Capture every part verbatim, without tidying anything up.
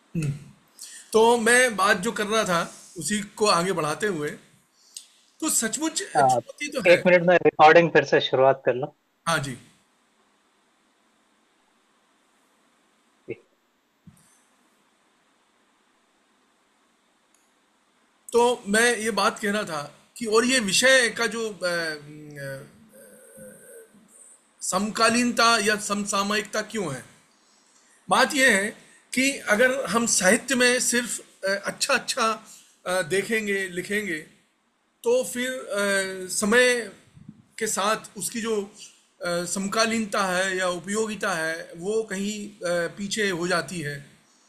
हम्म। तो मैं बात जो कर रहा था उसी को आगे बढ़ाते हुए, तो सचमुच हाँ, चुनौती तो है। एक मिनट में रिकॉर्डिंग फिर से शुरुआत कर लो। हाँ जी। तो मैं ये बात कह रहा था कि और ये विषय का जो अ, अ, समकालीनता या समसामयिकता क्यों है। बात यह है कि अगर हम साहित्य में सिर्फ अ, अच्छा अच्छा अ, देखेंगे लिखेंगे, तो फिर अ, समय के साथ उसकी जो अ, समकालीनता है या उपयोगिता है वो कहीं अ, पीछे हो जाती है।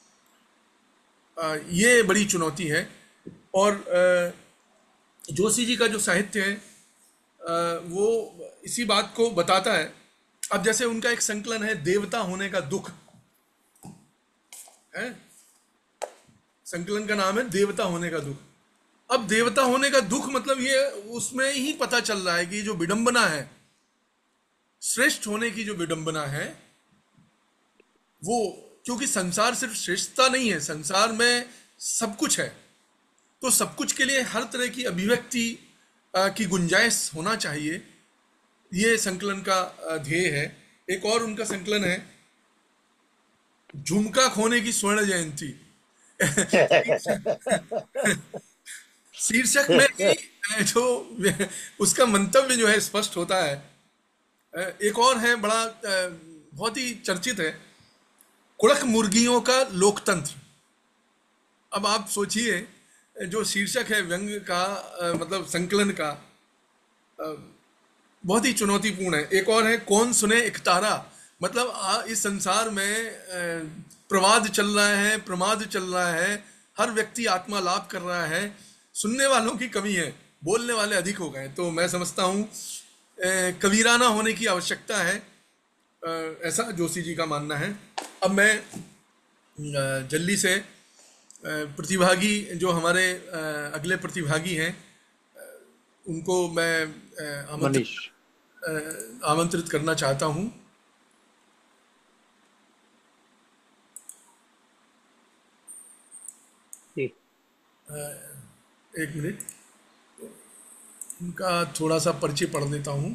अ, ये बड़ी चुनौती है। और अ, जोशी जी का जो साहित्य है अ, वो इसी बात को बताता है। अब जैसे उनका एक संकलन है देवता होने का दुख है। संकलन का नाम है देवता होने का दुख। अब देवता होने का दुख मतलब ये उसमें ही पता चल रहा है कि जो विडंबना है, श्रेष्ठ होने की जो विडंबना है वो, क्योंकि संसार सिर्फ श्रेष्ठता नहीं है, संसार में सब कुछ है। तो सब कुछ के लिए हर तरह की अभिव्यक्ति अ, की गुंजाइश होना चाहिए। ये संकलन का अ, ध्येय है। एक और उनका संकलन है झुमका खोने की स्वर्ण जयंती। शीर्षक में ही अ, जो उसका मंतव्य जो है स्पष्ट होता है। अ, एक और है बड़ा अ, बहुत ही चर्चित है, कुड़क मुर्गियों का लोकतंत्र। अब आप सोचिए जो शीर्षक है व्यंग का अ, मतलब संकलन का, बहुत ही चुनौतीपूर्ण है। एक और है कौन सुने एक तारा। मतलब आ, इस संसार में अ, प्रवाद चल रहा है, प्रमाद चल रहा है, हर व्यक्ति आत्मा लाभ कर रहा है, सुनने वालों की कमी है, बोलने वाले अधिक हो गए। तो मैं समझता हूँ अ, कबीराना होने की आवश्यकता है। अ, ऐसा जोशी जी का मानना है। अब मैं अ, जल्दी से अ, प्रतिभागी जो हमारे अ, अगले प्रतिभागी हैं उनको मैं अ, मनीष। आमंत्रित अ, आमंत्रित करना चाहता हूँ। जी। एक मिनट, उनका थोड़ा सा परिचय पढ़ देता हूँ।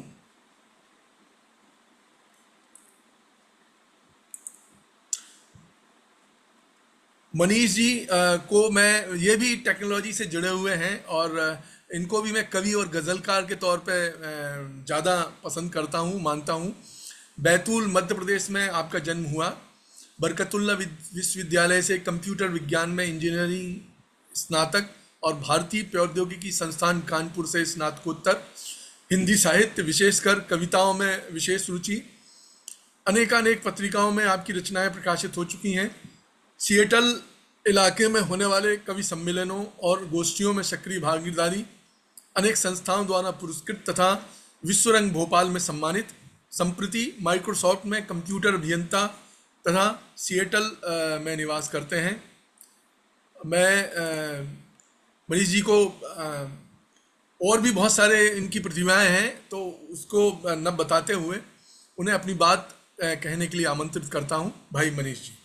मनीष जी अ, को मैं, ये भी टेक्नोलॉजी से जुड़े हुए हैं और अ, इनको भी मैं कवि और गज़लकार के तौर पे ज़्यादा पसंद करता हूँ, मानता हूँ। बैतूल मध्य प्रदेश में आपका जन्म हुआ। बरकतुल्ला विद- विश्वविद्यालय से कंप्यूटर विज्ञान में इंजीनियरिंग स्नातक और भारतीय प्रौद्योगिकी संस्थान कानपुर से स्नातकोत्तर। हिंदी साहित्य विशेषकर कविताओं में विशेष रुचि। अनेकानेक पत्रिकाओं में आपकी रचनाएं प्रकाशित हो चुकी हैं। सिएटल इलाके में होने वाले कवि सम्मेलनों और गोष्ठियों में सक्रिय भागीदारी, अनेक संस्थाओं द्वारा पुरस्कृत तथा विश्व रंग भोपाल में सम्मानित। संप्रति माइक्रोसॉफ्ट में कंप्यूटर अभियंता तथा सिएटल अ, में निवास करते हैं। मैं अ, मनीष जी को अ, और भी बहुत सारे इनकी प्रतिभाएं हैं, तो उसको न बताते हुए उन्हें अपनी बात अ, कहने के लिए आमंत्रित करता हूं, भाई मनीष जी।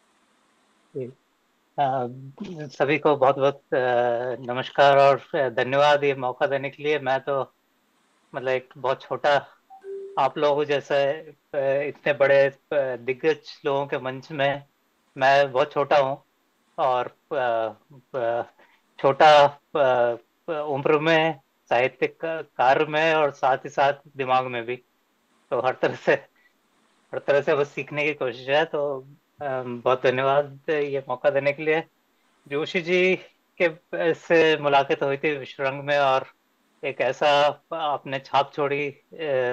जी। अ, सभी को बहुत बहुत नमस्कार और धन्यवाद ये मौका देने के लिए। मैं तो मतलब एक बहुत छोटा, आप लोगों जैसे अ, इतने बड़े अ, दिग्गज लोगों के मंच में मैं बहुत छोटा हूँ। और अ, अ, छोटा अ, अ, उम्र में, साहित्यिक कार्य में, और साथ ही साथ दिमाग में भी। तो हर तरह से हर तरह से बस सीखने की कोशिश है। तो अम, बहुत धन्यवाद ये मौका देने के लिए। जोशी जी के से मुलाकात हुई थी विश्वरंग में, और एक ऐसा आपने छाप छोड़ी अ,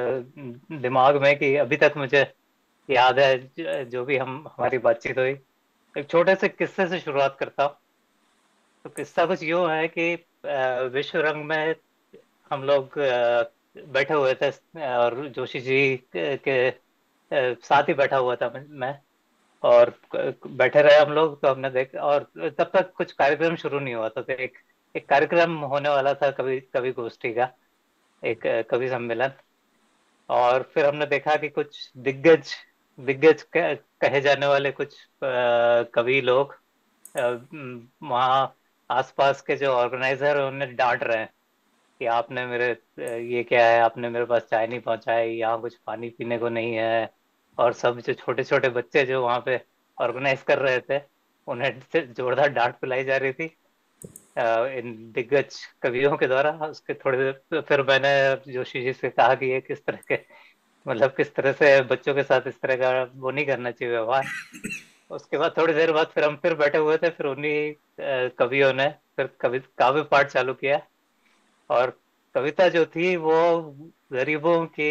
दिमाग में कि अभी तक मुझे याद है। ज- जो भी हम हमारी बातचीत हुई, एक छोटे से किस्से से शुरुआत करता हूँ। तो किस्सा कुछ यूं है कि अ, विश्वरंग में हम लोग अ, बैठे हुए थे, और जोशी जी के, के अ, साथ ही बैठा हुआ था मैं मैं। और क- बैठे रहे हम लोग, तो हमने देख, और तब तक कुछ कार्यक्रम शुरू नहीं हुआ था। तो एक एक कार्यक्रम होने वाला था, कवि कवि गोष्ठी का, एक अ, कवि सम्मेलन। और फिर हमने देखा कि कुछ दिग्गज दिग्गज कह- कहे जाने वाले कुछ अ, कवि लोग वहाँ आसपास के जो ऑर्गेनाइजर हैं उन्हें डांट रहे हैं कि आपने मेरे अ, ये क्या है, आपने मेरे पास चाय नहीं पहुंचाई, यहाँ कुछ पानी पीने को नहीं है। और सब जो छोटे छोटे बच्चे जो वहाँ पे ऑर्गेनाइज कर रहे थे, उन्हें से जोरदार डांट पिलाई जा रही थी अ, इन दिग्गज कवियों के द्वारा। उसके थोड़ी देर तो फिर मैंने जोशी जी से कहा कि ये किस तरह के, मतलब किस तरह से बच्चों के साथ इस तरह का वो नहीं करना चाहिए व्यवहार। उसके बाद थोड़ी देर बाद फिर हम फिर बैठे हुए थे, फिर उन्हीं अ, कवियों ने फिर कवि काव्य पाठ चालू किया। और कविता जो थी वो गरीबों की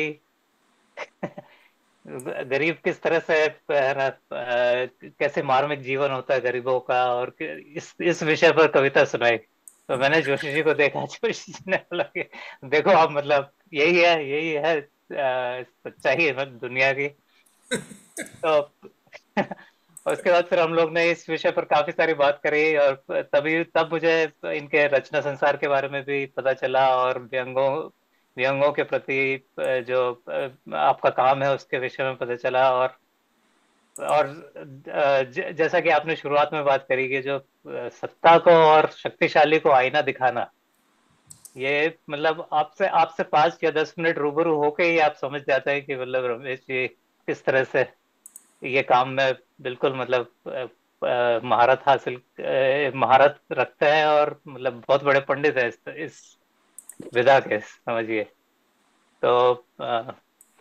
गरीब किस तरह से है ना, अ, कैसे मार्मिक जीवन होता है गरीबों का, और कि- इस इस विषय पर कविता सुनाई। तो मैंने जोशी जी को देखा, जोशी जी ने बोला कि देखो आप, मतलब यही है, यही है अ, सच्चाई है मतलब दुनिया की। तो उसके बाद फिर हम लोग ने इस विषय पर काफी सारी बात करी, और तभी तब मुझे इनके रचना संसार के बारे में भी पता चला, और व्यंगों व्यंगों के प्रति अ, जो अ, आपका काम है उसके विषय में पता चला। और और अ, ज, जैसा कि आपने शुरुआत में बात करी कि जो अ, सत्ता को और शक्तिशाली को आईना दिखाना, ये मतलब आपसे आपसे पाँच या दस मिनट रूबरू होके ही आप समझ जाते हैं कि मतलब रमेश जी किस तरह से ये काम में बिल्कुल मतलब अ, अ, महारत हासिल अ, महारत रखते हैं, और मतलब बहुत बड़े पंडित हैं इस, इस विधा के, समझिए। तो अ,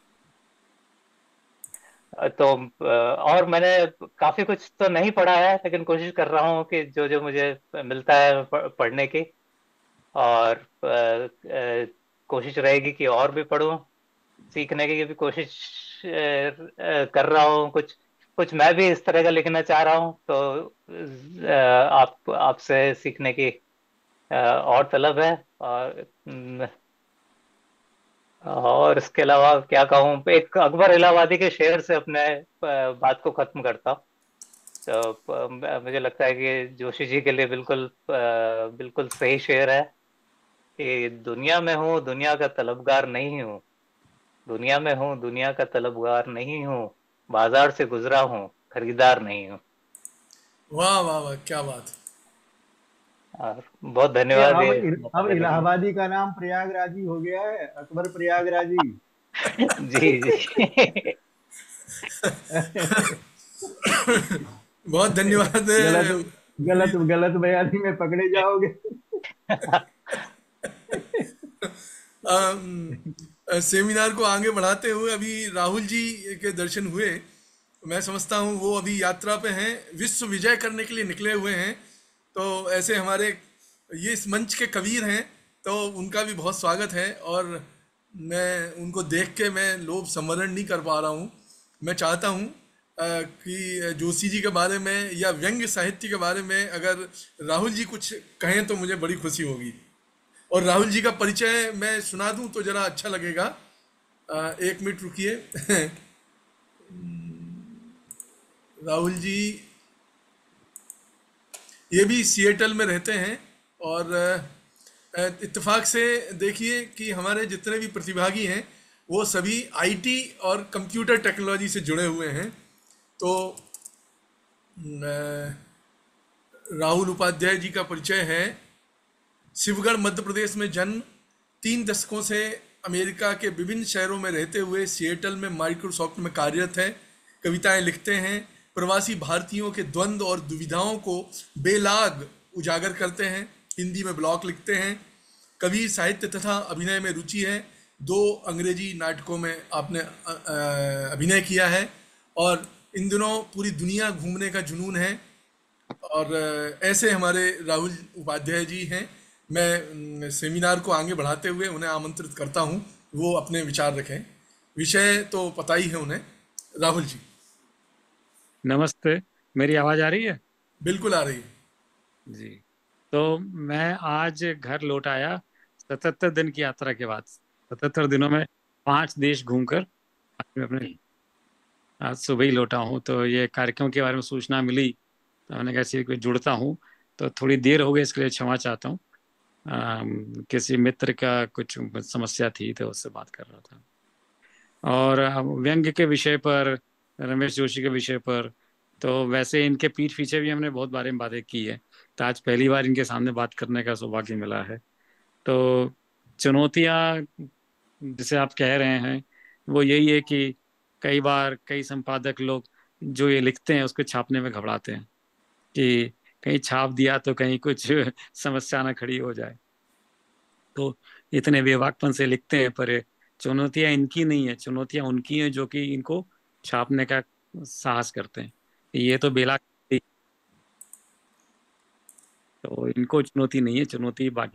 तो अ, और मैंने काफी कुछ तो नहीं पढ़ा है, लेकिन कोशिश कर रहा हूँ कि जो जो मुझे मिलता है प- पढ़ने की। और अ, अ, कोशिश रहेगी कि और भी पढूं, सीखने की भी कोशिश अ, अ, कर रहा हूँ। कुछ कुछ मैं भी इस तरह का लिखना चाह रहा हूँ। तो अ, आप आपसे सीखने की अ, और तलब है। और अम, और इसके अलावा क्या कहूँ, एक अकबर इलाहाबादी के शेर से अपने अ, बात को खत्म करता हूँ। तो अ, मुझे लगता है कि जोशी जी के लिए बिल्कुल अ, बिल्कुल सही शेर है कि दुनिया में हूँ, दुनिया का तलबगार नहीं हूँ। दुनिया में हूँ, दुनिया का तलबगार नहीं हूँ। बाजार से गुजरा हूँ, खरीदार नहीं हूँ। वाह वाह वाह, क्या बात। और बहुत ये धन्यवाद अब ये इल- मौका अब देने के लिए। इलाहाबादी का नाम प्रयागराजी हो गया है, अकबर प्रयागराजी। जी जी। बहुत धन्यवाद। गलत गलत मुनीर। गलत बयानी में पकड़े जाओगे। अम, अ, सेमिनार को आगे बढ़ाते हुए अभी राहुल जी के दर्शन हुए। मैं समझता हूँ वो अभी यात्रा पे हैं, विश्व विजय करने के लिए निकले हुए हैं। तो ऐसे हमारे ये इस मंच के कबीर हैं, तो उनका भी बहुत स्वागत है। और मैं उनको देख के मैं लोभ संवरण नहीं कर पा रहा हूँ। मैं चाहता हूँ अ, कि जोशी जी के बारे में या व्यंग्य साहित्य के बारे में अगर राहुल जी कुछ कहें तो मुझे बड़ी खुशी होगी। और राहुल जी का परिचय मैं सुना दूं तो जरा अच्छा लगेगा। अ, एक मिनट रुकिए। राहुल जी ये भी सिएटल में रहते हैं। और अ, इत्तेफाक से देखिए कि हमारे जितने भी प्रतिभागी हैं वो सभी आईटी और कंप्यूटर टेक्नोलॉजी से जुड़े हुए हैं। तो अ, राहुल उपाध्याय जी का परिचय है। शिवगढ़ मध्य प्रदेश में जन्म, तीन दशकों से अमेरिका के विभिन्न शहरों में रहते हुए सिएटल में माइक्रोसॉफ्ट में कार्यरत है। कविताएं लिखते हैं, प्रवासी भारतीयों के द्वंद्व और दुविधाओं को बेलाग उजागर करते हैं। हिंदी में ब्लॉग लिखते हैं। कवि साहित्य तथा अभिनय में रुचि है। दो अंग्रेजी नाटकों में आपने अ, अ, अभिनय किया है। और इन दिनों पूरी दुनिया घूमने का जुनून है। और अ, ऐसे हमारे राहुल उपाध्याय जी हैं। मैं अम, सेमिनार को आगे बढ़ाते हुए उन्हें आमंत्रित करता हूं, वो अपने विचार रखें। विषय तो पता ही है उन्हें। राहुल जी। नमस्ते। मेरी आवाज आ रही है? बिल्कुल आ रही है। जी। तो मैं आज घर लौट आया सतहत्तर दिन की यात्रा के बाद। सतहत्तर दिनों में पांच देश घूमकर आज मैं अपने आज सुबह ही लौटा हूँ। तो ये कार्यक्रम के बारे में सूचना मिली तो मैंने कहा चलिए कोई जुड़ता हूँ। तो थोड़ी देर हो गई, इसके लिए क्षमा चाहता हूँ। अम, किसी मित्र का कुछ समस्या थी तो उससे बात कर रहा था। और अ, व्यंग्य के विषय पर, रमेश जोशी के विषय पर तो वैसे इनके पीठ पीछे भी हमने बहुत बारे में बातें की है, तो आज पहली बार इनके सामने बात करने का सौभाग्य मिला है। तो चुनौतियाँ जिसे आप कह रहे हैं वो यही है कि कई बार कई संपादक लोग जो ये लिखते हैं उसको छापने में घबराते हैं कि कहीं छाप दिया तो कहीं कुछ समस्या ना खड़ी हो जाए, तो इतने बेबाकपन से लिखते हैं। पर चुनौतियां इनकी नहीं है, चुनौतियां उनकी हैं जो कि इनको छापने का साहस करते हैं। ये तो बेला, तो इनको चुनौती नहीं है, चुनौती बाकी।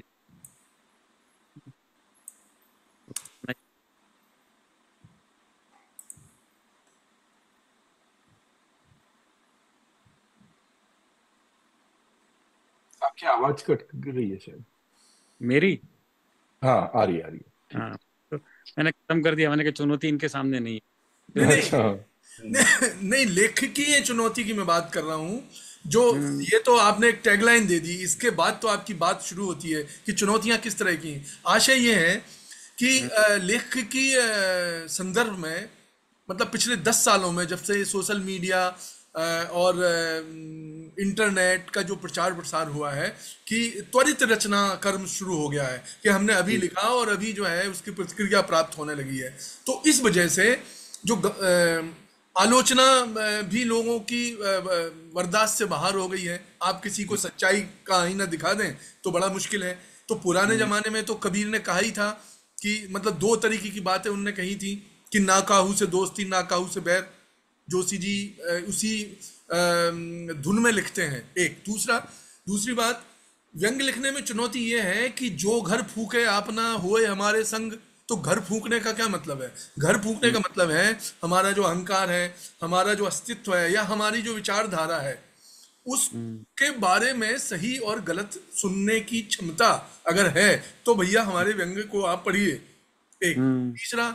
आपकी आवाज कट रही है शायद। मेरी, हाँ आ रही है, आ रही है। हाँ, तो मैंने खत्म कर दिया, मैंने कहा चुनौती इनके सामने नहीं है। नहीं अच्छा। नहीं नहीं नहीं, लेखकीय चुनौती की मैं बात कर रहा हूँ। जो हम्म, ये तो आपने एक टैगलाइन दे दी, इसके बाद तो आपकी बात शुरू होती है कि चुनौतियां किस तरह की हैं। आशय ये है कि हम्म, अ, लेखकीय अ, संदर्भ में, मतलब पिछले दस सालों में जब से सोशल मीडिया अ, और अ, इंटरनेट का जो प्रचार प्रसार हुआ है कि त्वरित रचना कर्म शुरू हो गया है, कि हमने अभी लिखा और अभी जो है उसकी प्रतिक्रिया प्राप्त होने लगी है। तो इस वजह से जो ग- अ, आलोचना अ, भी लोगों की अ, अ, बर्दाश्त से बाहर हो गई है। आप किसी को सच्चाई का आईना दिखा दें तो बड़ा मुश्किल है। तो पुराने हम्म, जमाने में तो कबीर ने कहा ही था कि मतलब दो तरीके की बातें उनने कही थी कि ना काहू से दोस्ती ना काहू से बैर। जोशी जी अ, उसी अ, धुन में लिखते हैं। एक दूसरा दूसरी बात, व्यंग लिखने में चुनौती ये है कि जो घर फूके आप ना होए हमारे संग। तो घर फूकने का क्या मतलब है? घर फूकने हम्म, का मतलब है हमारा जो अहंकार है, हमारा जो अस्तित्व है, या हमारी जो विचारधारा है, हम्म, उसके बारे में सही और गलत सुनने की क्षमता अगर है तो भैया हमारे व्यंग को आप पढ़िए। एक हम्म, तीसरा,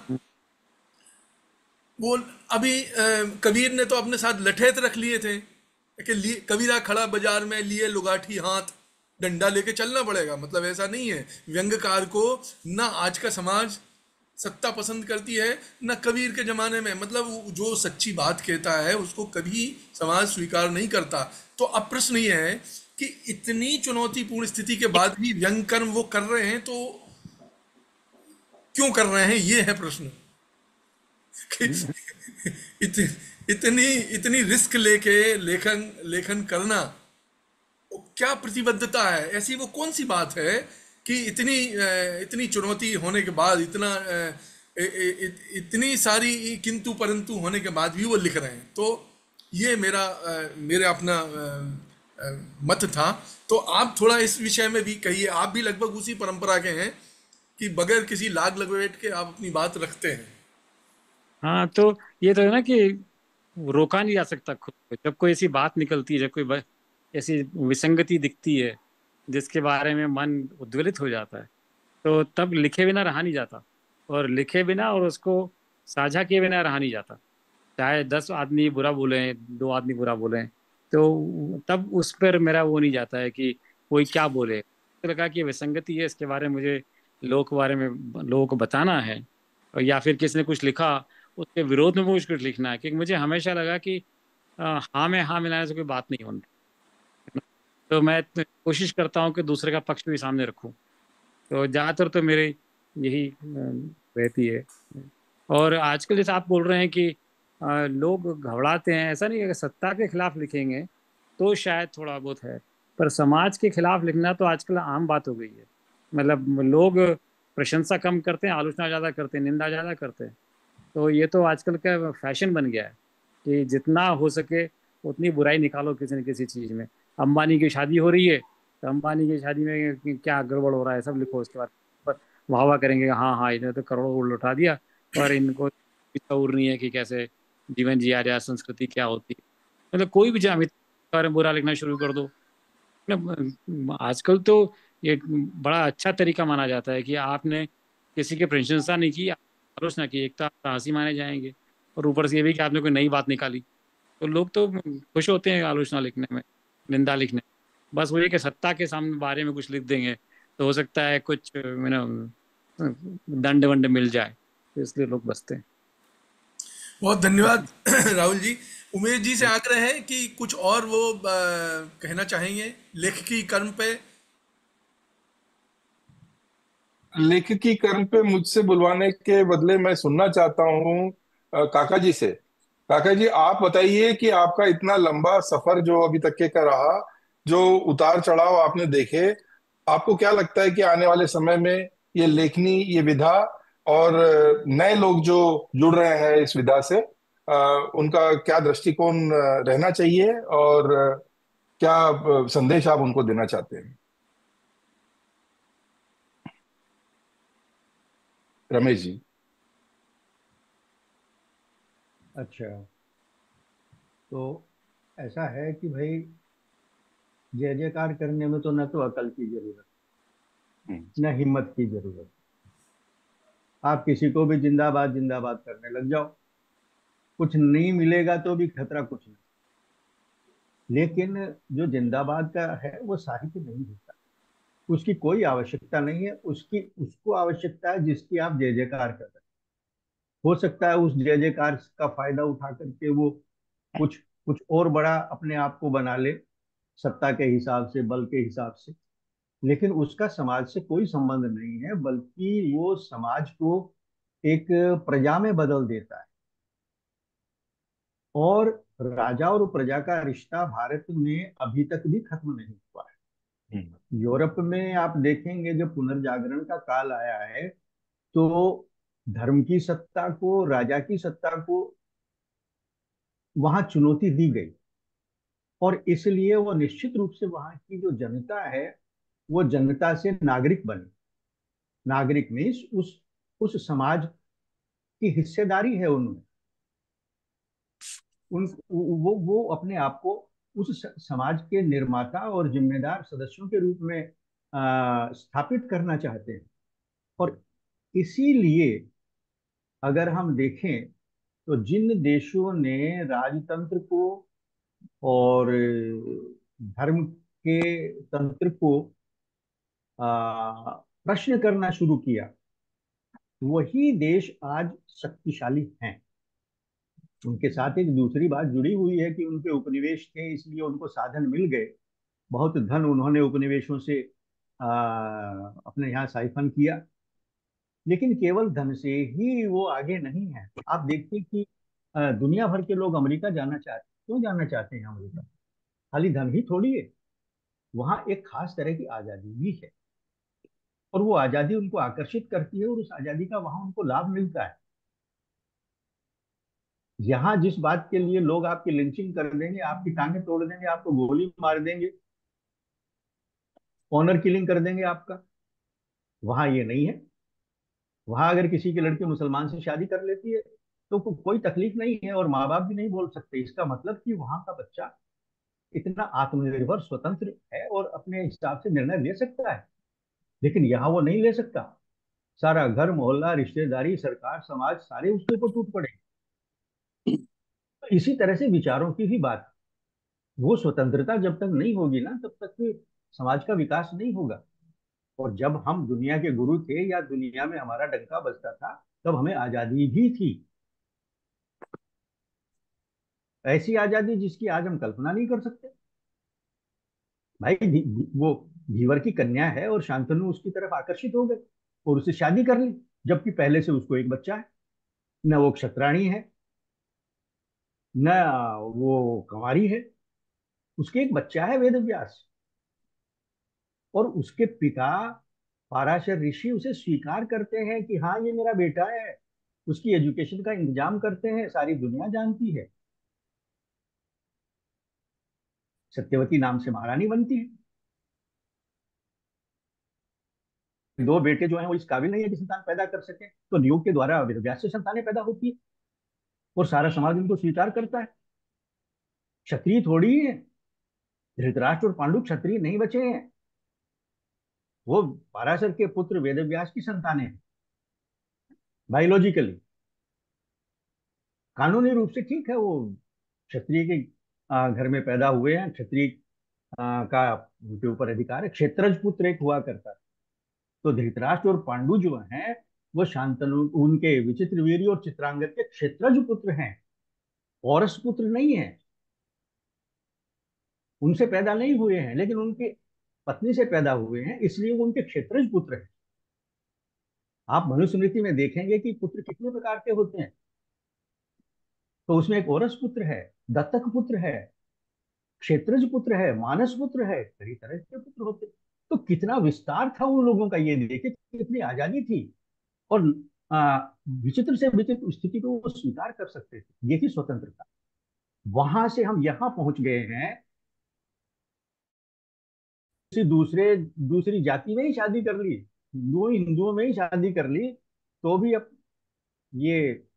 वो अभी अ, कबीर ने तो अपने साथ लठेत रख लिए थे कि लिए कबीरा खड़ा बाजार में लिए लुगाठी हाथ, डंडा लेके चलना पड़ेगा। मतलब ऐसा नहीं है। व्यंग्यकार को ना आज का समाज सत्ता पसंद करती है, ना कबीर के जमाने में। मतलब वो जो सच्ची बात कहता है उसको कभी समाज स्वीकार नहीं करता। तो अब प्रश्न ये है कि इतनी चुनौतीपूर्ण स्थिति के बाद भी व्यंग कर्म वो कर रहे हैं, तो क्यों कर रहे हैं, ये है प्रश्न। कि हम्म, इत, इतनी इतनी रिस्क लेके लेखन लेखन करना, वो क्या प्रतिबद्धता है? ऐसी वो कौन सी बात है कि इतनी अ, इतनी चुनौती होने के बाद, इतना अ, इ- इ- इ- इतनी सारी किंतु परंतु होने के बाद भी वो लिख रहे हैं? तो ये मेरा अ, मेरा अपना अ, अ, मत था। तो आप थोड़ा इस विषय में भी कहिए। आप भी लगभग उसी परंपरा के हैं कि बगैर किसी लाग लपेट के आप अपनी बात रखते हैं। हाँ, तो ये तो है ना कि रोका नहीं जा सकता खुद को। जब कोई ऐसी बात निकलती है, जब कोई ब- ऐसी विसंगति दिखती है जिसके बारे में मन उद्वेलित हो जाता है, तो तब लिखे बिना रहा नहीं जाता। और लिखे बिना और उसको साझा किए बिना रहा नहीं जाता। चाहे दस आदमी बुरा बोले, दो आदमी बुरा बोले, तो तब उस पर मेरा वो नहीं जाता है कि कोई क्या बोले। तो लगा कि ये विसंगति है, इसके बारे में मुझे लोगों के बारे में लोगों को बताना है। और या फिर किसी ने कुछ लिखा, उसके विरोध में मुझे कुछ लिखना है, क्योंकि मुझे हमेशा लगा कि अ, हाँ में हाँ मिलाने से कोई बात नहीं होती। तो मैं कोशिश करता हूँ कि दूसरे का पक्ष भी सामने रखूं। तो ज्यादातर तो मेरे यही अ, रहती है। और आजकल जैसे आप बोल रहे हैं कि अ, लोग घबराते हैं, ऐसा नहीं है। अगर सत्ता के खिलाफ लिखेंगे तो शायद थोड़ा बहुत है, पर समाज के खिलाफ लिखना तो आजकल आम बात हो गई है। मतलब लोग प्रशंसा कम करते हैं, आलोचना ज्यादा करते हैं, निंदा ज्यादा करते हैं। तो ये तो आजकल का फैशन बन गया है कि जितना हो सके उतनी बुराई निकालो किसी न किसी चीज में। अंबानी की शादी हो रही है तो अंबानी की शादी में क्या गड़बड़ हो रहा है सब लिखो, उसके बाद पर वाह वाह करेंगे, हाँ हाँ इन्होंने तो करोड़ों लुटा दिया, पर इनको शऊर नहीं है कि कैसे जीवन जिया जाए, संस्कृति क्या होती है। मतलब कोई भी अमित के बारे में बुरा लिखना शुरू कर दो। मतलब आजकल तो ये बड़ा अच्छा तरीका माना जाता है कि आपने किसी की प्रशंसा नहीं की, आलोचना की, एक तो आप साहसी माने जाएंगे, और ऊपर से ये भी कि आपने कोई नई बात निकाली। तो लोग तो खुश होते हैं आलोचना लिखने में, निंदा लिखने में। बस वो ये कि सत्ता के सामने बारे में कुछ लिख देंगे तो हो सकता है कुछ मैंने दंड वंड मिल जाए, तो इसलिए लोग बचते हैं। बहुत धन्यवाद राहुल जी। उमेश जी से आग्रह है कि कुछ और वो आ, कहना चाहेंगे लेखकी कर्म पे। लेखकी कर्म पे मुझसे बुलवाने के बदले मैं सुनना चाहता हूँ अ, काका जी से। काका जी, आप बताइए कि आपका इतना लंबा सफर जो अभी तक के का रहा, जो उतार चढ़ाव आपने देखे, आपको क्या लगता है कि आने वाले समय में ये लेखनी, ये विधा और अ, नए लोग जो जुड़ रहे हैं इस विधा से, अ, उनका क्या दृष्टिकोण अ, रहना चाहिए, और अ, क्या अ, संदेश आप उनको देना चाहते हैं? रमेश जी। अच्छा, तो ऐसा है कि भाई जय जयकार करने में तो न तो अकल की जरूरत, हम्म। न हिम्मत की जरूरत। आप किसी को भी जिंदाबाद जिंदाबाद करने लग जाओ, कुछ नहीं मिलेगा तो भी खतरा कुछ नहीं। लेकिन जो जिंदाबाद का है वो साहित्य नहीं होता, उसकी कोई आवश्यकता नहीं है। उसकी उसको आवश्यकता है जिसकी आप जय जयकार कर रहे हैं। हो सकता है उस जय जयकार का फायदा उठा करके वो कुछ कुछ और बड़ा अपने आप को बना ले, सत्ता के हिसाब से, बल के हिसाब से। लेकिन उसका समाज से कोई संबंध नहीं है, बल्कि वो समाज को एक प्रजा में बदल देता है। और राजा और प्रजा का रिश्ता भारत में अभी तक भी खत्म नहीं हुआ है। हम्म। यूरोप में आप देखेंगे जब पुनर्जागरण का काल आया है, तो धर्म की सत्ता को, राजा की सत्ता को वहां चुनौती दी गई। और इसलिए वो निश्चित रूप से वहां की जो जनता है, वो जनता से नागरिक बनी। नागरिक मीन्स उस उस समाज की हिस्सेदारी है उनमें। उन वो वो अपने आप को उस स- समाज के निर्माता और जिम्मेदार सदस्यों के रूप में आ, स्थापित करना चाहते हैं। और इसीलिए अगर हम देखें तो जिन देशों ने राजतंत्र को और धर्म के तंत्र को आ, प्रश्न करना शुरू किया, वही देश आज शक्तिशाली हैं। उनके साथ एक दूसरी बात जुड़ी हुई है कि उनके उपनिवेश थे, इसलिए उनको साधन मिल गए। बहुत धन उन्होंने उपनिवेशों से आ, अपने यहाँ साइफन किया। लेकिन केवल धन से ही वो आगे नहीं है। आप देखिए कि आ, दुनिया भर के लोग अमेरिका जाना चाहते, क्यों जाना चाहते हैं अमेरिका? खाली धन ही थोड़ी है, वहां एक खास तरह की आजादी भी है। और वो आजादी उनको आकर्षित करती है, और उस आजादी का वहां उनको लाभ मिलता है। यहाँ जिस बात के लिए लोग आपकी लिंचिंग कर देंगे, आपकी टांगें तोड़ देंगे, आपको गोली मार देंगे, ऑनर किलिंग कर देंगे आपका, वहां ये नहीं है। वहां अगर किसी की लड़की मुसलमान से शादी कर लेती है तो को, कोई तकलीफ नहीं है, और माँ बाप भी नहीं बोल सकते। इसका मतलब कि वहां का बच्चा इतना आत्मनिर्भर, स्वतंत्र है और अपने हिसाब से निर्णय ले सकता है। लेकिन यहाँ वो नहीं ले सकता। सारा घर, मोहल्ला, रिश्तेदारी, सरकार, समाज सारे उसके ऊपर टूट पड़े। तो इसी तरह से विचारों की भी बात है। वो स्वतंत्रता जब तक नहीं होगी ना, तब तक समाज का विकास नहीं होगा। और जब हम दुनिया के गुरु थे या दुनिया में हमारा डंका बजता था, तब हमें आजादी भी थी। ऐसी आजादी जिसकी आज हम कल्पना नहीं कर सकते। भाई धी- धी- वो धीवर की कन्या है और शांतनु उसकी तरफ आकर्षित हो गए और उससे शादी कर ली, जबकि पहले से उसको एक बच्चा है। न वो क्षत्राणी है, न वो कंवारी है, उसके एक बच्चा है वेद व्यास। और उसके पिता पाराशर ऋषि उसे स्वीकार करते हैं कि हाँ ये मेरा बेटा है। उसकी एजुकेशन का इंतजाम करते हैं, सारी दुनिया जानती है। सत्यवती नाम से महारानी बनती है। दो बेटे जो हैं वो इस काबिल नहीं है कि संतान पैदा कर सके, तो नियोग के द्वारा वेदव्यास से संतानें पैदा होती है। और सारा समाज उनको स्वीकार करता है। क्षत्रिय थोड़ी है, धृतराष्ट्र और पांडु क्षत्रिय नहीं बचे हैं। वो पाराशर के पुत्र वेदव्यास की संतानें हैं। बायोलॉजिकली, कानूनी रूप से ठीक है, वो क्षत्रिय के आ, घर में पैदा हुए हैं। क्षत्रिय आ, का उनके ऊपर अधिकार है। क्षेत्रज पुत्र एक हुआ करता है। तो धृतराष्ट्र और पांडु जो हैं, वो शांतनु, उनके विचित्र वीर्य और चित्रांगद के क्षेत्रज पुत्र हैं। औरस पुत्र नहीं है, उनसे पैदा नहीं हुए हैं, लेकिन उनके पत्नी से पैदा हुए हैं, इसलिए वो उनके क्षेत्रज पुत्र हैं। आप मनुस्मृति में देखेंगे कि पुत्र कितने प्रकार के होते हैं, तो उसमें एक औरस पुत्र है, दत्तक पुत्र है, क्षेत्रज पुत्र है, मानस पुत्र है, कई तरह के पुत्र होते हैं। तो कितना विस्तार था उन लोगों का, ये देखिए कितनी आजादी थी। और आ, विचित्र से विचित्र स्थिति को वो स्वीकार कर सकते थे, ये थी स्वतंत्रता। वहां से हम यहाँ पहुंच गए हैं, किसी दूसरे दूसरी जाति में ही शादी कर ली, हिंदुओं हिंदुओं में ही शादी कर ली, तो भी अब ये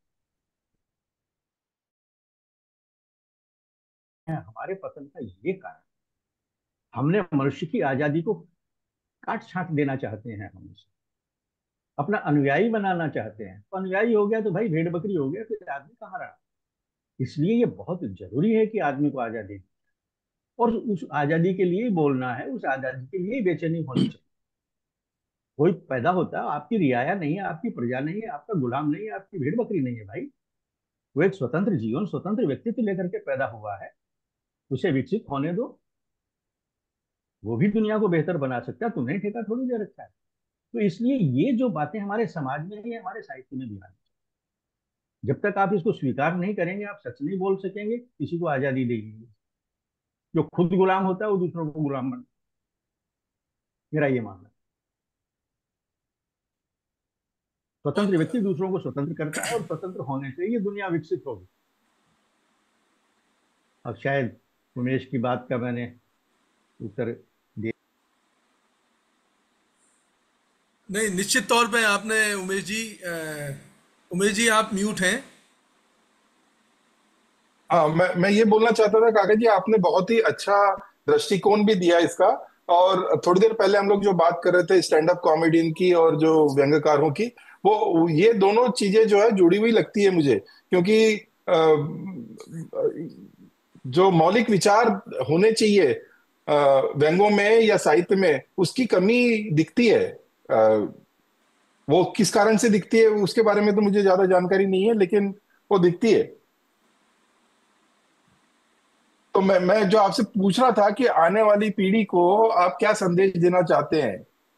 है हमारे पतन का ये कारण। हमने मनुष्य की आजादी को काट छांट देना चाहते हैं, हम उसे अपना अनुयायी बनाना चाहते हैं। तो अनुयायी हो गया तो भाई भेड़ बकरी हो गया, फिर आदमी कहाँ रहा। इसलिए ये बहुत जरूरी है कि आदमी को आजादी, और उस आजादी के लिए ही बोलना है, उस आजादी के लिए ही बेचैनी होनी चाहिए। कोई पैदा होता है, आपकी रियाया नहीं है, आपकी प्रजा नहीं है, आपका गुलाम नहीं है, आपकी भेड़ बकरी नहीं है भाई। वो एक स्वतंत्र जीवन, स्वतंत्र व्यक्तित्व लेकर के पैदा हुआ है, उसे विकसित होने दो, वो भी दुनिया को बेहतर बना सकता है, तुमने ठेका थोड़ी दे रखा है। तो इसलिए ये जो बातें हमारे समाज में है, हमारे साहित्य में भी आनी चाहिए। जब तक आप इसको स्वीकार नहीं करेंगे, आप सच नहीं बोल सकेंगे, किसी को आजादी देंगे। जो खुद गुलाम होता है वो दूसरों को गुलाम बनता है, मेरा ये मानना है। स्वतंत्र व्यक्ति दूसरों को स्वतंत्र करता है, और स्वतंत्र होने से ये दुनिया विकसित होगी। अब शायद उमेश की बात का मैंने उत्तर दिया। नहीं, निश्चित तौर पे आपने, उमेश जी, अ, उमेश जी आप म्यूट हैं। हाँ, मैं मैं ये बोलना चाहता था काका जी, आपने बहुत ही अच्छा दृष्टिकोण भी दिया इसका। और थोड़ी देर पहले हम लोग जो बात कर रहे थे स्टैंड अप कॉमेडियन की और जो व्यंग्यकारों की, वो ये दोनों चीजें जो है जुड़ी हुई लगती है मुझे, क्योंकि अ, जो मौलिक विचार होने चाहिए अ, व्यंगों में या साहित्य में, उसकी कमी दिखती है। अ, वो किस कारण से दिखती है उसके बारे में तो मुझे ज्यादा जानकारी नहीं है, लेकिन वो दिखती है। तो मैं मैं जो आपसे पूछ रहा था कि आने वाली पीढ़ी को आप क्या संदेश देना चाहते हैं?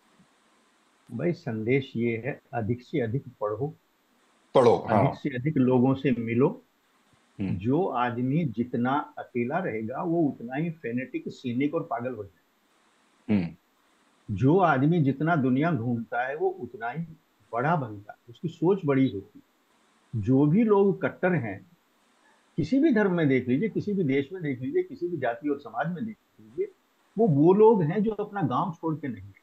भाई संदेश ये है, अधिक से अधिक पढ़ो, पढ़ो, हाँ। अधिक से अधिक लोगों से मिलो। हम्म। जो आदमी जितना अकेला रहेगा वो उतना ही फेनेटिक, सीनिक और पागल हो जाएगा। हम्म। जो आदमी जितना दुनिया घूमता है वो उतना ही बड़ा बनता है, उसकी सोच बड़ी होती है। जो भी लोग कट्टर हैं, किसी भी धर्म में देख लीजिए, किसी भी देश में देख लीजिए, किसी भी जाति और समाज में देख लीजिए, वो वो लोग हैं जो अपना गांव छोड़ के नहीं गए,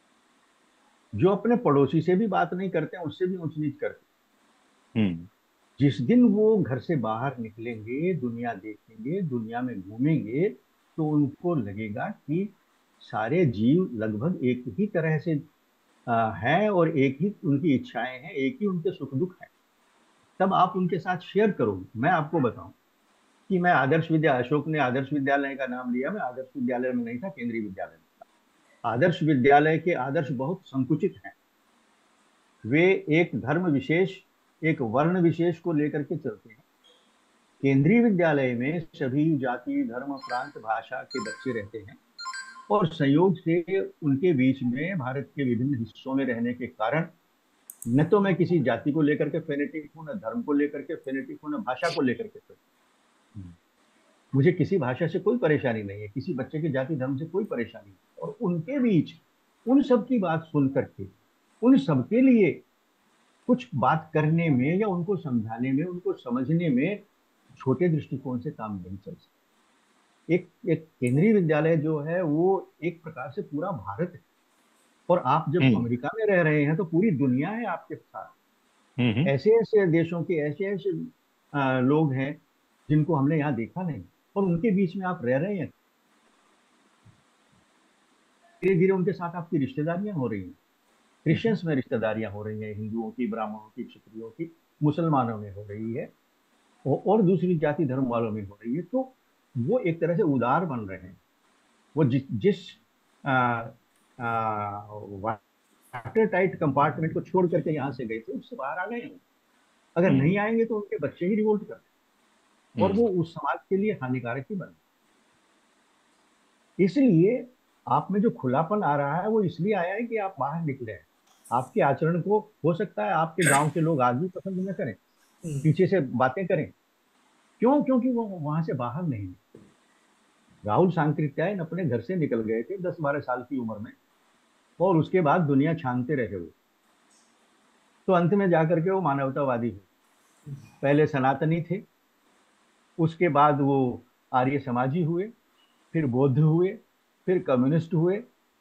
जो अपने पड़ोसी से भी बात नहीं करते हैं, उससे भी ऊंच नीच करते हैं। हम्म। जिस दिन वो घर से बाहर निकलेंगे, दुनिया देखेंगे, दुनिया में घूमेंगे, तो उनको लगेगा कि सारे जीव लगभग एक ही तरह से आ, हैं, और एक ही उनकी इच्छाएं हैं, एक ही उनके सुख दुख हैं। तब आप उनके साथ शेयर करोगे। मैं आपको बताऊं कि मैं आदर्श विद्या, अशोक ने आदर्श विद्यालय का नाम लिया, मैं आदर्श विद्यालय में नहीं था, केंद्रीय विद्यालय में था। आदर्श विद्यालय के आदर्श बहुत संकुचित हैं। वे एक धर्म विशेष, एक वर्ण विशेष को लेकर के चलते हैं। केंद्रीय विद्यालय में सभी जाति, धर्म, प्रांत, भाषा के बच्चे रहते हैं, और संयोग से उनके बीच में भारत के विभिन्न हिस्सों में रहने के कारण न तो मैं किसी जाति को लेकर के फेनेटिक हूँ, न धर्म को लेकर के फेनेटिक हूँ, न भाषा को लेकर के फेनेटिक हूँ। मुझे किसी भाषा से कोई परेशानी नहीं है, किसी बच्चे के जाति धर्म से कोई परेशानी नहीं। और उनके बीच उन सब की बात सुन करके उन सबके लिए कुछ बात करने में या उनको समझाने में, उनको समझने में छोटे दृष्टिकोण से काम नहीं चल सकता। एक एक केंद्रीय विद्यालय जो है वो एक प्रकार से पूरा भारत है, और आप जब हम्म। अमेरिका में रह रहे हैं तो पूरी दुनिया है आपके साथ। हम्म। ऐसे ऐसे देशों के ऐसे ऐसे आ, लोग हैं जिनको हमने यहाँ देखा नहीं, और उनके बीच में आप रह रहे हैं। धीरे धीरे उनके साथ आपकी रिश्तेदारियां हो रही हैं। क्रिश्चियंस में रिश्तेदारियां हो रही हैं, हिंदुओं की, ब्राह्मणों की, क्षत्रियों की, मुसलमानों में हो रही है, और दूसरी जाति धर्म वालों में हो रही है। तो वो एक तरह से उदार बन रहे हैं। वो जिस जिस वाटर टाइट कंपार्टमेंट को छोड़ करके यहाँ से गए थे, उससे बाहर आ गए हैं। अगर नहीं आएंगे तो उनके बच्चे ही रिवोल्ट करते हैं। और वो हम्म। उस समाज के लिए हानिकारक ही बने। इसलिए आप में जो खुलापन आ रहा है वो इसलिए आया है कि आप बाहर निकले हैं। आपके आचरण को हो सकता है आपके गांव के लोग आज भी पसंद न करें, पीछे से बातें करें। क्यों? क्योंकि वो वहां से बाहर नहीं निकले। राहुल सांकृत्यायन अपने घर से निकल गए थे दस बारह साल की उम्र में, और उसके बाद दुनिया छानते रहे वो। तो अंत में जाकर के वो मानवतावादी हुए। पहले सनातनी थे, उसके बाद वो आर्य समाजी हुए, फिर बौद्ध हुए, फिर कम्युनिस्ट हुए,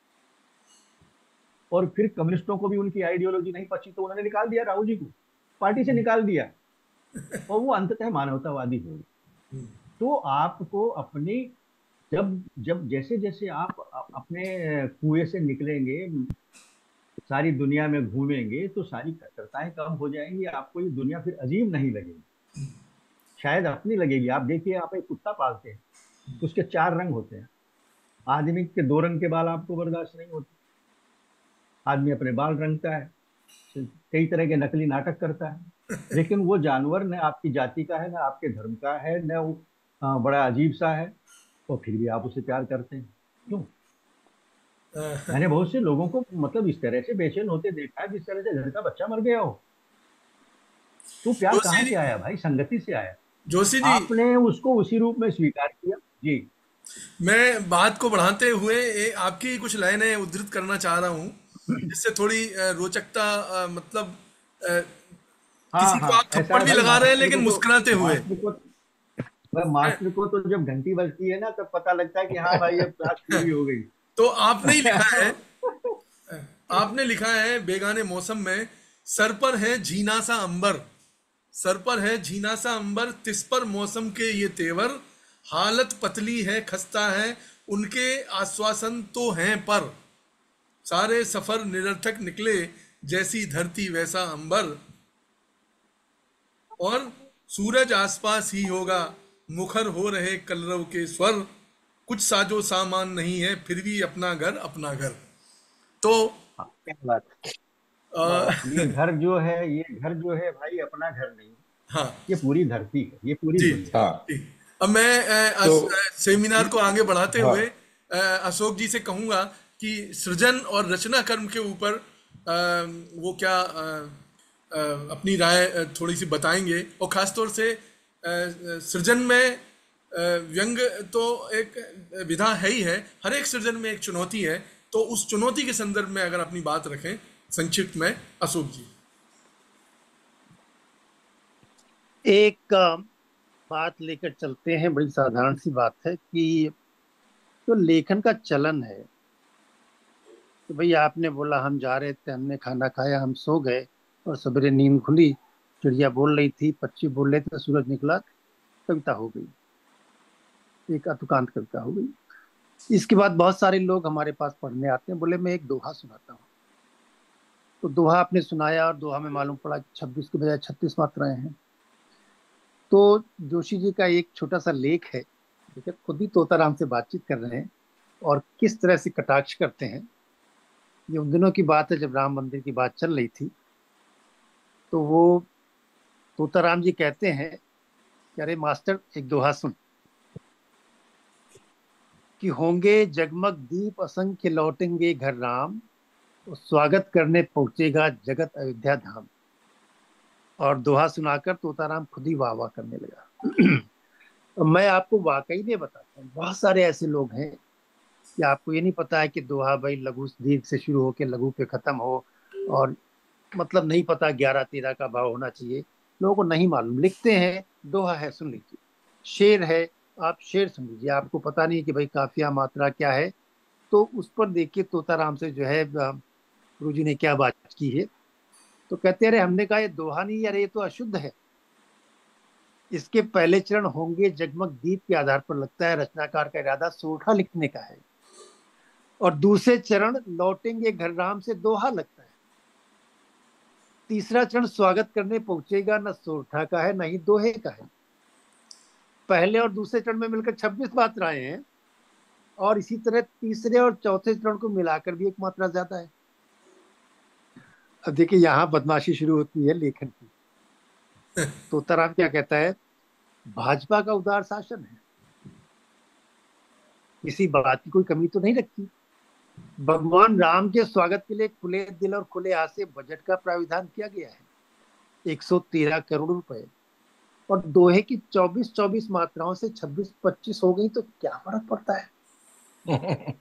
और फिर कम्युनिस्टों को भी उनकी आइडियोलॉजी नहीं पची तो उन्होंने निकाल दिया, राहुल जी को पार्टी से निकाल दिया, और वो अंततः मानवतावादी हो गए। तो आपको अपनी, जब जब जैसे जैसे आप अपने कुएं से निकलेंगे, सारी दुनिया में घूमेंगे, तो सारी कट्टरताएं कम हो जाएंगी, आपको ये दुनिया फिर अजीब नहीं लगेगी, शायद अपनी लगेगी। आप देखिए, आप एक कुत्ता पालते हैं, उसके चार रंग होते हैं। आदमी के दो रंग के बाल आपको बर्दाश्त नहीं होते, आदमी अपने बाल रंगता है, कई तरह के नकली नाटक करता है, लेकिन वो जानवर न आपकी जाति का है, न आपके धर्म का है, न वो अ, बड़ा अजीब सा है, और फिर भी आप उसे प्यार करते हैं। क्यों? मैंने बहुत से लोगों को मतलब इस तरह से बेचैन होते देखा है, जिस तरह से घर का बच्चा मर गया हो। तो प्यार जोशी कहाँ जी, से आया भाई? संगति से आया। जोशी जी, आपने उसको उसी रूप में स्वीकार किया। जी। मैं बात को बढ़ाते हुए ए, आपकी कुछ लाइनें उद्धृत करना चाह रहा हूँ, जिससे थोड़ी अ, रोचकता, अ, मतलब अ, हाँ किसी को हाँ, आप ऐसा थप्पड़ है भी भाई, लगा रहे हैं मास्टर लेकिन को तो मुस्कुराते हुए। मास्टर को भाई मास्टर को तो जब घंटी बजती है ना, तब पता लगता है कि हाँ भाई, अब क्लास पूरी हो गई। तो आपने ही लिखा है, आपने लिखा है बेगाने मौसम में, सर पर है झीना सा अंबर, सर पर है झीना सा अंबर, तिस पर मौसम के ये तेवर, हालत पतली है खस्ता है, उनके आश्वासन तो हैं पर, सारे सफर निरर्थक निकले, जैसी धरती वैसा अंबर, और सूरज आसपास ही होगा, मुखर हो रहे कलरव के स्वर, कुछ साजो सामान नहीं है फिर भी अपना घर अपना घर। तो हाँ, क्या बात। आ, ये घर जो है, ये घर जो है भाई, अपना घर नहीं, हाँ ये पूरी धरती है, ये पूरी जी, दुनिया है। हाँ। ठीक। अब मैं अ, तो अस- अ, सेमिनार को आगे बढ़ाते हाँ। हुए अ, अशोक जी से कहूंगा कि सृजन और रचना कर्म के ऊपर अ, वो क्या अ, अ, अपनी राय अ, थोड़ी सी बताएंगे, और खासतौर से अ, अ, सृजन में अ, व्यंग तो एक विधा है ही है, हर एक सृजन में एक चुनौती है, तो उस चुनौती के संदर्भ में अगर अपनी बात रखें संक्षिप्त में, अशोक जी। एक अ, बात लेकर चलते हैं, बड़ी साधारण सी बात है कि जो लेखन का चलन है, कि भाई आपने बोला हम जा रहे थे, हमने खाना खाया, हम सो गए, और सवेरे नींद खुली, चिड़िया बोल रही थी, पक्षी बोल रहे थे, सूरज निकला, कविता हो गई, एक अतुकांत कविता हो गई। इसके बाद बहुत सारे लोग हमारे पास पढ़ने आते हैं, बोले मैं एक दोहा सुनाता हूँ। तो दोहा आपने सुनाया, और दोहा में मालूम पड़ा कि छब्बीस के बजाय छत्तीस मात्राएं हैं। तो जोशी जी का एक छोटा सा लेख है, देखिए खुद ही तोताराम से बातचीत कर रहे हैं और किस तरह से कटाक्ष करते हैं। ये उन दिनों की बात है जब राम मंदिर की बात चल रही थी। तो वो तोताराम जी कहते हैं कि अरे मास्टर, एक दोहा सुन, कि होंगे जगमग दीप असंख्य, लौटेंगे घर राम, तो स्वागत करने पहुंचेगा जगत अयोध्या धाम। और दोहा सुनाकर तोताराम खुद ही वाह वाह करने लगा। तो मैं आपको वाकई में बताता हूँ, बहुत सारे ऐसे लोग हैं कि आपको ये नहीं पता है कि दोहा भाई लघु दीर्घ से शुरू होकर लघु पे खत्म हो, और मतलब नहीं पता ग्यारह तेरह का भाव होना चाहिए, लोगों को नहीं मालूम, लिखते हैं दोहा है सुन लीजिए, शेर है आप शेर सुन लीजिए, आपको पता नहीं कि भाई काफिया मात्रा क्या है। तो उस पर देखिए तोताराम से जो है गुरु जी ने क्या बात की है। तो कहते हैं अरे हमने कहा ये दोहा नहीं, अरे ये तो अशुद्ध है। इसके पहले चरण होंगे जगमग दीप के आधार पर लगता है रचनाकार का इरादा सोठा लिखने का है, और दूसरे चरण लौटेंगे घर राम से दोहा लगता है। तीसरा चरण स्वागत करने पहुंचेगा न सोठा का है न ही दोहे का है। पहले और दूसरे चरण में मिलकर छब्बीस मात्राएं हैं, और इसी तरह तीसरे और चौथे चरण को मिलाकर भी एक मात्रा ज्यादा है। अब देखिए यहाँ बदमाशी शुरू होती है लेखन की। तोताराम क्या कहता है भाजपा का उदार शासन है, किसी बात की कोई कमी तो नहीं रखती। भगवान राम के स्वागत के लिए खुले दिल और खुले हाथ से बजट का प्राविधान किया गया है, एक सौ तेरह करोड़ रुपए, और दोहे की चौबीस चौबीस मात्राओं से छब्बीस पच्चीस हो गई तो क्या फर्क पड़ता है।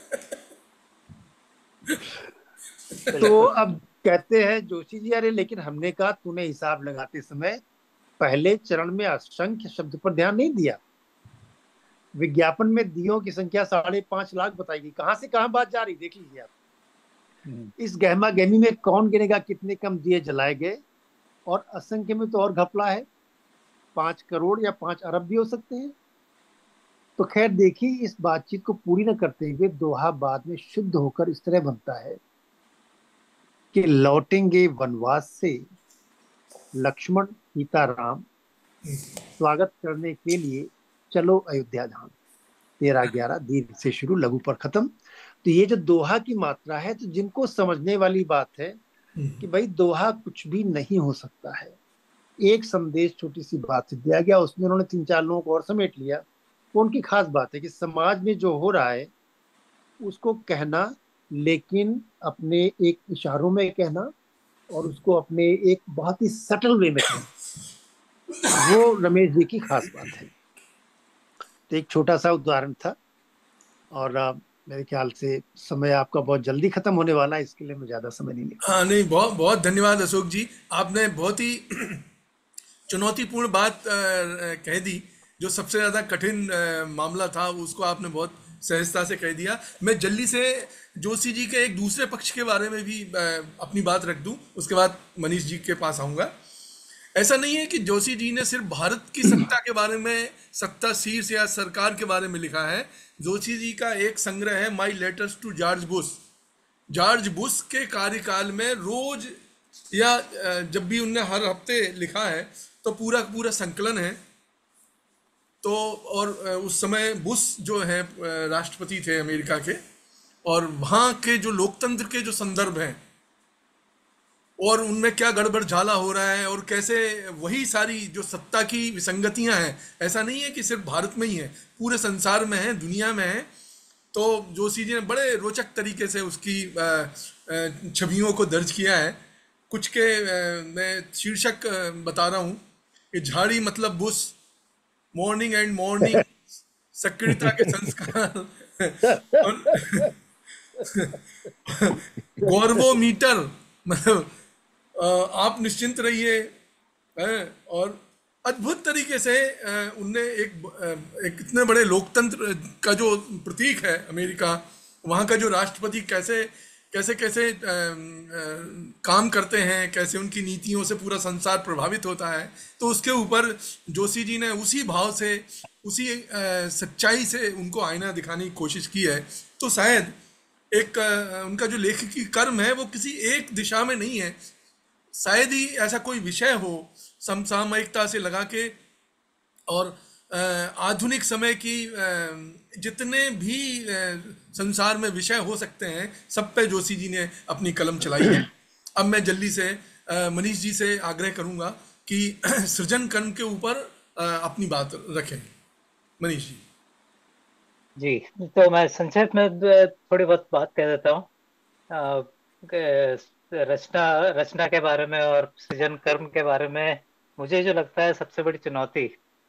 तो अब कहते हैं जोशी जी, अरे लेकिन हमने कहा तूने हिसाब लगाते समय पहले चरण में असंख्य शब्द पर ध्यान नहीं दिया। विज्ञापन में दियों की संख्या साढ़े पांच लाख बताई गई, कहां से कहां बात जा रही देख लीजिए आप। इस गहमा गहमी में कौन गिनेगा कितने कम दिए जलाए गए, और असंख्य में तो और घपला है, पांच करोड़ या पांच अरब भी हो सकते हैं। तो खैर देखिए, इस बातचीत को पूरी न करते हुए दोहा बाद में शुद्ध होकर इस तरह बनता है कि लौटेंगे वनवास से लक्ष्मण सीता राम, स्वागत करने के लिए चलो अयोध्या धाम। तेरह ग्यारह दीर्घ से शुरू, लघु पर खत्म। तो ये जो दोहा की मात्रा है, तो जिनको समझने वाली बात है कि भाई दोहा कुछ भी नहीं हो सकता है, एक संदेश छोटी सी बात से दिया गया, उसमें उन्होंने तीन चार लोगों को और समेट लिया। वो उनकी खास बात है कि समाज में जो हो रहा है उसको कहना, लेकिन अपने एक इशारों में कहना, और उसको अपने एक बहुत ही सटल वे में कहना, वो रमेश जी की खास बात है। तो एक छोटा सा उदाहरण था, और आ, मेरे ख्याल से समय आपका बहुत जल्दी खत्म होने वाला है, इसके लिए मैं ज्यादा समय नहीं लेता। हाँ नहीं, बहुत बहुत धन्यवाद अशोक जी, आपने बहुत ही चुनौतीपूर्ण बात अ, अ, कह दी। जो सबसे ज़्यादा कठिन अ, मामला था उसको आपने बहुत सहजता से कह दिया। मैं जल्दी से जोशी जी के एक दूसरे पक्ष के बारे में भी अ, अपनी बात रख दूं, उसके बाद मनीष जी के पास आऊँगा। ऐसा नहीं है कि जोशी जी ने सिर्फ भारत की सत्ता के बारे में, सत्ता शीर्ष या सरकार के बारे में लिखा है। जोशी जी का एक संग्रह है, my letters to George Bush. George Bush के कार्यकाल में रोज या अ, जब भी उनने हर हफ्ते लिखा है, तो पूरा पूरा संकलन है। तो और अ, उस समय बुश जो है अ, राष्ट्रपति थे अमेरिका के, और वहाँ के जो लोकतंत्र के जो संदर्भ हैं और उनमें क्या गड़बड़ झाला हो रहा है, और कैसे वही सारी जो सत्ता की विसंगतियां हैं, ऐसा नहीं है कि सिर्फ भारत में ही है, पूरे संसार में है, दुनिया में है। तो जोशी जी ने बड़े रोचक तरीके से उसकी अ, अ, छवियों को दर्ज किया है। कुछ के अ, मैं शीर्षक अ, बता रहा हूँ कि झाड़ी मतलब बुश, मॉर्निंग एंड मॉर्निंग, सक्रियता के संस्कार और गौरवोमीटर, मतलब अ, आप निश्चिंत रहिए। हैं, और अद्भुत तरीके से अ, उनने एक अ, एक इतने बड़े लोकतंत्र का जो प्रतीक है अमेरिका, वहाँ का जो राष्ट्रपति कैसे कैसे कैसे अ, अ, काम करते हैं, कैसे उनकी नीतियों से पूरा संसार प्रभावित होता है, तो उसके ऊपर जोशी जी ने उसी भाव से, उसी अ, सच्चाई से उनको आईना दिखाने की कोशिश की है। तो शायद एक अ, उनका जो लेखकी कर्म है वो किसी एक दिशा में नहीं है, शायद ही ऐसा कोई विषय हो समसामयिकता से लगा के, और अ, आधुनिक समय की अ, जितने भी अ, संसार में विषय हो सकते हैं, सब पे जोशी जी ने अपनी कलम चलाई है। अब मैं जल्दी से अ, मनीष जी से आग्रह करूंगा कि सृजन कर्म के ऊपर अ, अपनी बात रखें। मनीष जी। जी, तो मैं संक्षेप में द- थोड़ी बहुत बात कह देता हूँ। अ, क- रचना रचना के बारे में और सृजन कर्म के बारे में मुझे जो लगता है सबसे बड़ी चुनौती,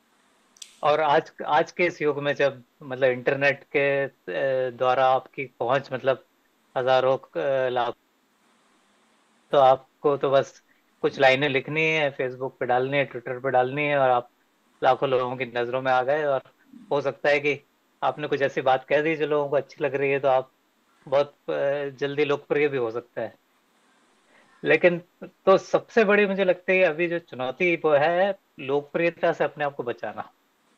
और आज आज के इस युग में जब मतलब इंटरनेट के अ, द्वारा आपकी पहुंच मतलब हजारों अ, लाख, तो आपको तो बस कुछ लाइनें लिखनी है, फेसबुक पे डालनी है, ट्विटर पे डालनी है, और आप लाखों लोगों की नजरों में आ गए। और हो सकता है कि आपने कुछ ऐसी बात कह दी जो लोगों को अच्छी लग रही है, तो आप बहुत अ, जल्दी लोकप्रिय भी हो सकता है। लेकिन तो सबसे बड़ी मुझे लगता है अभी जो चुनौती वो है लोकप्रियता से अपने आप को बचाना।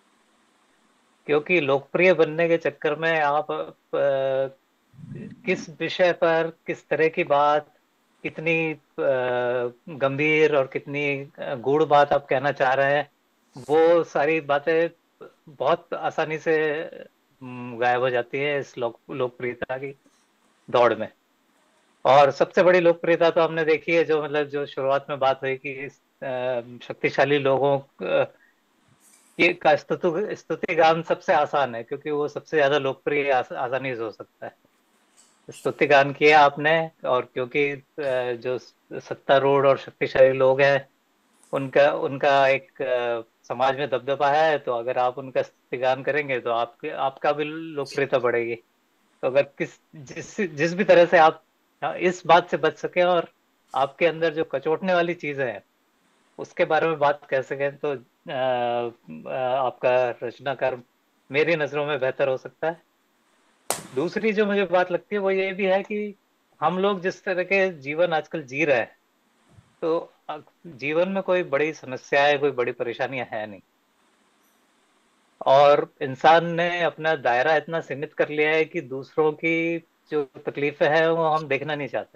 क्योंकि लोकप्रिय बनने के चक्कर में आप अ, किस विषय पर किस तरह की बात, कितनी अ, गंभीर और कितनी अ, गूढ़ बात आप कहना चाह रहे हैं, वो सारी बातें बहुत आसानी से अम, गायब हो जाती है इस लोक लोकप्रियता की दौड़ में। और सबसे बड़ी लोकप्रियता तो हमने देखी है, जो मतलब जो शुरुआत में बात हुई कि इस, अ, शक्तिशाली लोगों की का स्तुति स्तुति गान सबसे आसान है, क्योंकि वो सबसे ज्यादा लोकप्रिय आस, आसानी से हो सकता है। स्तुति गान किया आपने, और क्योंकि अ, जो सत्तारूढ़ और शक्तिशाली लोग हैं, उनका उनका एक अ, समाज में दबदबा है, तो अगर आप उनका स्तुति गान करेंगे तो आपके आपका भी लोकप्रियता बढ़ेगी। तो अगर किस जिस जिस भी तरह से आप इस बात से बच सके, और आपके अंदर जो कचोटने वाली चीजें हैं उसके बारे में बात कर सकें, तो अ, अ, आपका रचनाकार मेरी नजरों में बेहतर हो सकता है। दूसरी जो मुझे बात लगती है वो ये भी है कि हम लोग जिस तरह के जीवन आजकल जी रहे हैं, तो अ, जीवन में कोई बड़ी समस्याएं, कोई बड़ी परेशानियां है नहीं, और इंसान ने अपना दायरा इतना सीमित कर लिया है कि दूसरों की जो तकलीफें हैं वो हम देखना नहीं चाहते।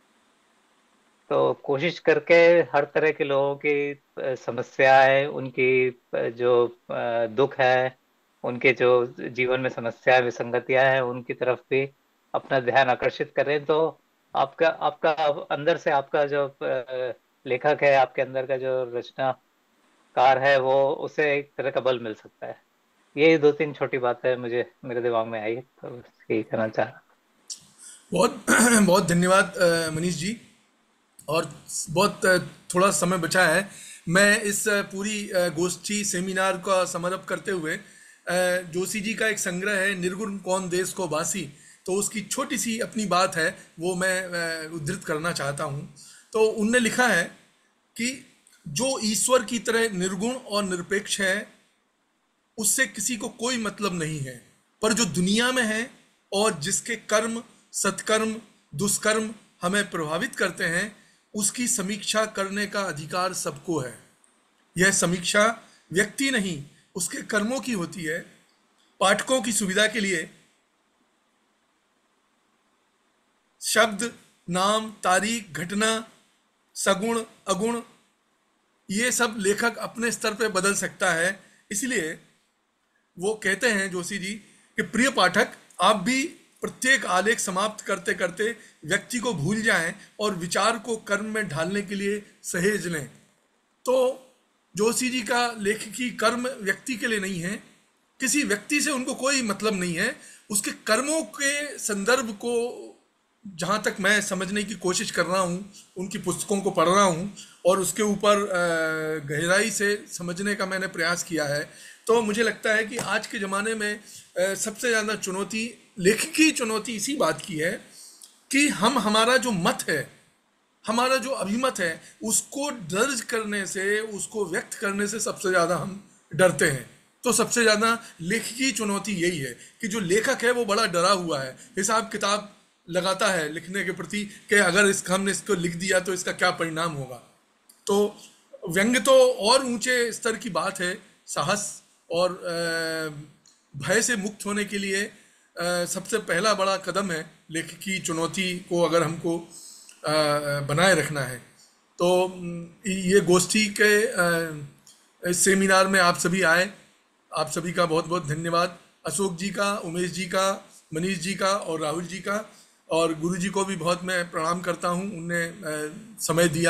तो कोशिश करके हर तरह के लोगों की अ, समस्याएं, उनकी अ, जो अ, दुख है, उनके जो जीवन में समस्याएं, विसंगतियां हैं, उनकी तरफ भी अपना ध्यान आकर्षित करें, तो आपका आपका अंदर से आपका जो अ, लेखक है, आपके अंदर का जो रचनाकार है, वो उसे एक तरह का बल मिल सकता है। ये दो तीन छोटी बातें मुझे मेरे दिमाग में आई, तो यही कहना चाह रहा। बहुत बहुत धन्यवाद अ, मनीष जी। और बहुत अ, थोड़ा समय बचा है। मैं इस अ, पूरी अ, गोष्ठी सेमिनार का समरप करते हुए अ, जोशी जी का एक संग्रह है निर्गुण कौन देश को बासी, तो उसकी छोटी सी अपनी बात है, वो मैं अ, उद्धृत करना चाहता हूँ। तो उनने लिखा है कि जो ईश्वर की तरह निर्गुण और निरपेक्ष है उससे किसी को कोई मतलब नहीं है, पर जो दुनिया में है और जिसके कर्म, सत्कर्म, दुष्कर्म हमें प्रभावित करते हैं, उसकी समीक्षा करने का अधिकार सबको है। यह समीक्षा व्यक्ति नहीं, उसके कर्मों की होती है। पाठकों की सुविधा के लिए शब्द, नाम, तारीख, घटना, सगुण, अगुण, ये सब लेखक अपने स्तर पे बदल सकता है। इसलिए वो कहते हैं जोशी जी कि प्रिय पाठक, आप भी प्रत्येक आलेख समाप्त करते करते व्यक्ति को भूल जाएं और विचार को कर्म में ढालने के लिए सहेज लें। तो जोशी जी का लेखकी कर्म व्यक्ति के लिए नहीं है, किसी व्यक्ति से उनको कोई मतलब नहीं है, उसके कर्मों के संदर्भ को जहाँ तक मैं समझने की कोशिश कर रहा हूँ, उनकी पुस्तकों को पढ़ रहा हूँ और उसके ऊपर अ, गहराई से समझने का मैंने प्रयास किया है, तो मुझे लगता है कि आज के ज़माने में अ, सबसे ज़्यादा चुनौती, लेखकी चुनौती इसी बात की है कि हम हमारा जो मत है, हमारा जो अभिमत है, उसको दर्ज करने से, उसको व्यक्त करने से सबसे ज़्यादा हम डरते हैं। तो सबसे ज़्यादा लेखकी चुनौती यही है कि जो लेखक है वो बड़ा डरा हुआ है, हिसाब किताब लगाता है लिखने के प्रति कि अगर इस हमने इसको लिख दिया तो इसका क्या परिणाम होगा। तो व्यंग्य तो और ऊंचे स्तर की बात है। साहस और अ, भय से मुक्त होने के लिए अ, सबसे पहला बड़ा कदम है लेखकी चुनौती को अगर हमको अ, बनाए रखना है। तो म, ये गोष्ठी के अ, इस सेमिनार में आप सभी आए, आप सभी का बहुत बहुत धन्यवाद। अशोक जी का, उमेश जी का, मनीष जी का और राहुल जी का, और गुरु जी को भी बहुत मैं प्रणाम करता हूँ, उनने अ, समय दिया।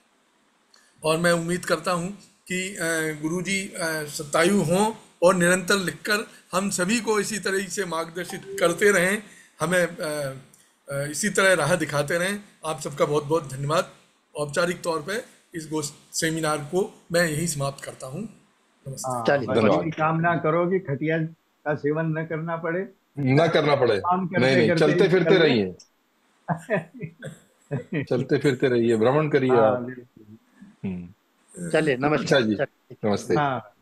और मैं उम्मीद करता हूँ कि गुरु जी शतायु हों और निरंतर लिखकर हम सभी को इसी तरह से मार्गदर्शित करते रहें, हमें अ, अ, इसी तरह राह दिखाते रहें। आप सबका बहुत बहुत धन्यवाद। औपचारिक तौर पे इस गोष्ठ सेमिनार को मैं यहीं समाप्त करता हूँ। नमस्ते। हाँ, चलिए, बस बहुत यही कामना करो कि खटिया का सेवन न करना पड़े, ना करना पड़े। काम नहीं करते नहीं, करते ही चलते फिरते निकल रहिए, जाए। चलते फिरते रहिए, भ्रमण करिए हाँ आप। बिल्कुल। हम्म। चलिए, अच्छा नमस्कार। जी, चलिए। नमस्ते। हाँ।